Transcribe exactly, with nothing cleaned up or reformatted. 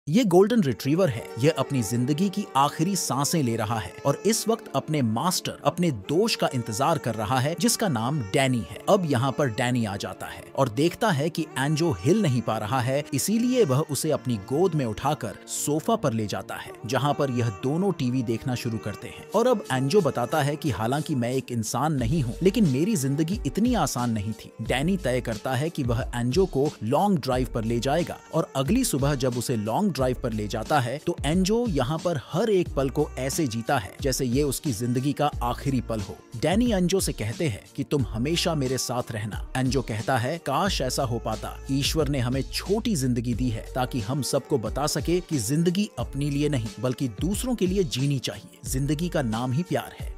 ये golden retriever है। ये अपनी जिंदगी की आखिरी सांसें ले रहा है और इस वक्त अपने मास्टर, अपने दोस्त का इंतजार कर रहा है जिसका नाम डैनी है। अब यहाँ पर डैनी आ जाता है और देखता है कि एंजो हिल नहीं पा रहा है, इसीलिए वह उसे अपनी गोद में उठाकर सोफा पर ले जाता है जहाँ पर यह दोनों टीवी देखना शुरू करते हैं। और अब एंजो बताता है कि हालांकि मैं एक इंसान नहीं हूँ, लेकिन मेरी जिंदगी इतनी आसान नहीं थी। डैनी तय करता है कि वह एंजो को लॉन्ग ड्राइव पर ले जाएगा और अगली सुबह जब उसे लॉन्ग ड्राइव पर ले जाता है तो एंजो यहाँ पर हर एक पल को ऐसे जीता है जैसे ये उसकी जिंदगी का आखिरी पल हो। डैनी एंजो से कहते हैं कि तुम हमेशा मेरे साथ रहना। एंजो कहता है, काश ऐसा हो पाता। ईश्वर ने हमें छोटी जिंदगी दी है ताकि हम सबको बता सके कि जिंदगी अपने लिए नहीं बल्कि दूसरों के लिए जीनी चाहिए। जिंदगी का नाम ही प्यार है।